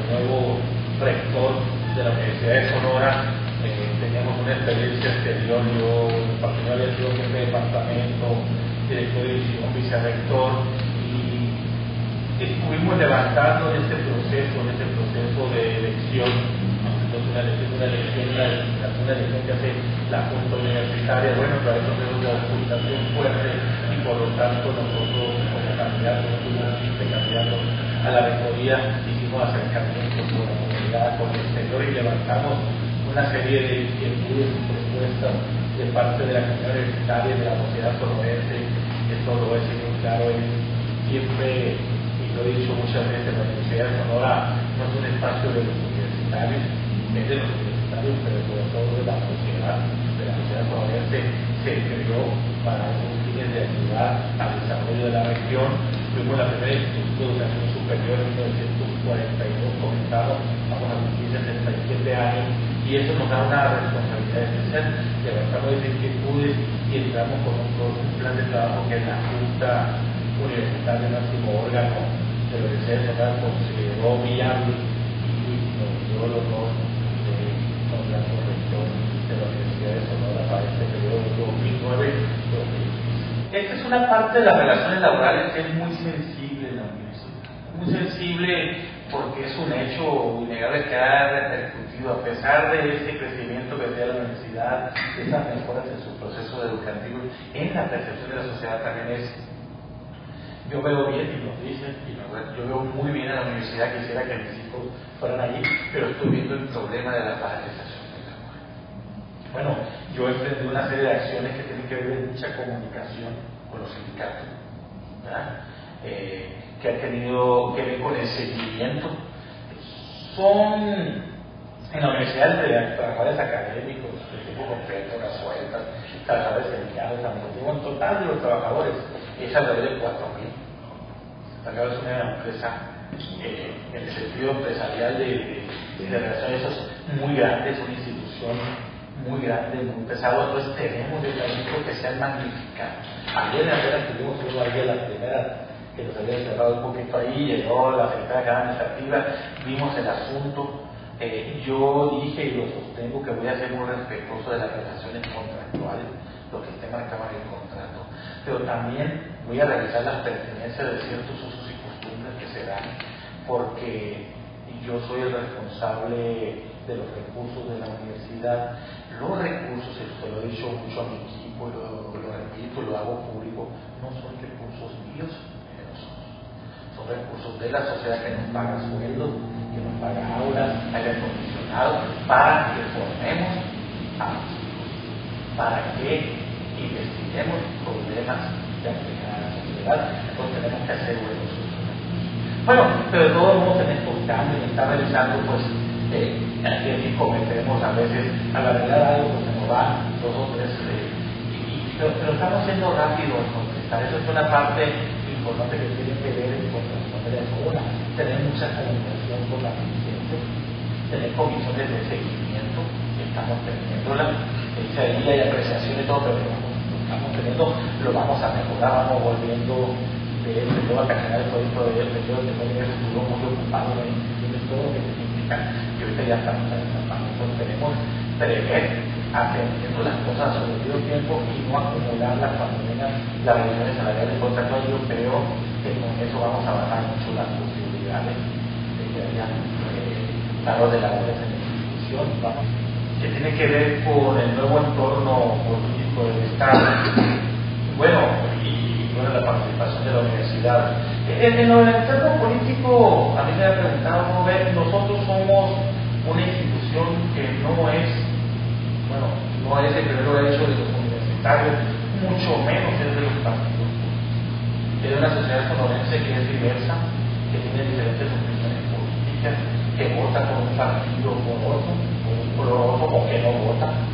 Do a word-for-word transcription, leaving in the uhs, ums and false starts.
el nuevo rector de la Universidad de Sonora. Eh, teníamos una experiencia anterior, yo en particular había sido jefe de departamento, director de división, vicerrector, y estuvimos levantando en este proceso, en este proceso de elección. Entonces una elección, una elección, una, una elección que hace la Junta Universitaria, bueno, pero eso es una ocultación fuerte y por lo tanto nosotros como candidatos, como candidatos a la rectoría, hicimos acercamientos con la comunidad, con el exterior y levantamos una serie de inquietudes y propuestas de parte de la comunidad universitaria, de la sociedad sonorense. Esto lo voy a decir muy claro, es siempre, y lo he dicho muchas veces, la Universidad de Sonora no es un espacio de los universitarios, es de los universitarios, pero sobre todo de la sociedad, de la sociedad sonorense. Se creó para esos fines de ayudar al desarrollo de la región. Fuimos la primera institución de educación superior en mil novecientos cuarenta y dos, comenzamos, vamos a cumplir sesenta y siete años, y eso nos da una responsabilidad especial. Levantamos esas inquietudes y entramos con un, un plan de trabajo que la Junta Universitaria, el máximo órgano de la Universidad de Sonora, consideró viable y nos dio el honor de nombrar como rector de la Universidad de Sonora para este periodo de dos mil nueve a dos mil diez. Esta es una parte de las relaciones laborales que es muy sensible en la universidad, muy sensible porque es un hecho innegable que ha repercutido, a pesar de ese crecimiento que tiene la universidad, de esas mejoras en su proceso educativo, en la percepción de la sociedad también es. Yo veo bien, y nos dicen, y yo veo muy bien a la universidad, quisiera que mis hijos fueran allí, pero estoy viendo el problema de la paralización del lenguaje. Bueno, yo he emprendido una serie de acciones que tienen que ver con mucha comunicación con los sindicatos, ¿verdad? Eh, que han tenido que ver con el seguimiento. Son en la universidad de trabajadores académicos, de tipo completo, horas sueltas, trabajadores sindicales, administrativos, en total de los trabajadores es alrededor de cuatro mil. Acá es una empresa, eh, en el sentido empresarial de, de, de relaciones muy grande, es una institución muy grande, muy pesado. Entonces tenemos el trabajo que se han magnificado. Ayer en la feria tuvimos uno ahí a la primera que nos había cerrado un poquito ahí, llegó la secretaria administrativa, vimos el asunto. Eh, yo dije y lo sostengo que voy a ser muy respetuoso de las relaciones contractuales, lo que esté marcado en el contrato, pero también voy a revisar las pertenencias de ciertos usos y costumbres que se dan, porque yo soy el responsable de los recursos de la universidad. Los recursos, y se lo he dicho mucho a mi equipo, y lo, lo repito, lo hago público, no son recursos míos, son recursos de la sociedad que nos paga sueldos, que nos paga aulas, aire acondicionado, para que formemos a los hijos, para que investiguemos problemas de aplicar a la sociedad. Entonces tenemos que hacer buenos usos. Bueno, pero de todos modos en estos cambios, está realizando, pues, eh, aquí en México cometemos a veces, a la verdad algo pues se nos va dos o tres, eh, y, y, pero, pero estamos siendo rápidos en contestar. Eso es una parte importante que tiene que ver con responder a eso. Una, tener mucha comunicación con la gente, tener comisiones de seguimiento, estamos teniéndola, dice ahí hay apreciación y todo, pero lo estamos teniendo, lo vamos a mejorar, vamos volviendo de él, de todo vacacional, todo esto de él, de todo que también estuvo muy ocupado en todo lo que significa que ahorita ya estamos en esta parte. Entonces tenemos prever atendiendo las cosas a su debido tiempo y no acumularlas cuando vengan las revisiones salariales. Por tanto, yo creo que con eso vamos a bajar mucho las posibilidades de que haya eh, paros de labores en la institución, vamos, que tiene que ver con el nuevo entorno político del Estado, bueno, y bueno, la participación de la universidad. En, en el entorno político, a mí me ha preguntado, ¿cómo ven? Nosotros somos una institución que no es, bueno, no es el primer hecho de los universitarios, mucho menos es de los partidos. Es una sociedad sonorense que es diversa, que tiene diferentes opiniones políticas, que vota por un partido o por otro, por un color otro, o que no vota.